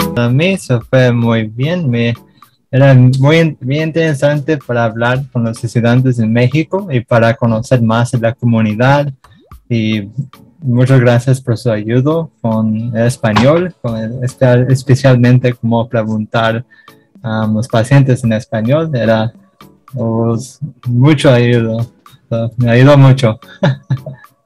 Para mí eso fue muy bien. Era muy interesante para hablar con los estudiantes en México y para conocer más de la comunidad. Y muchas gracias por su ayuda con el español, especialmente cómo preguntar a los pacientes en español. Era mucho ayuda. Me ayudó mucho.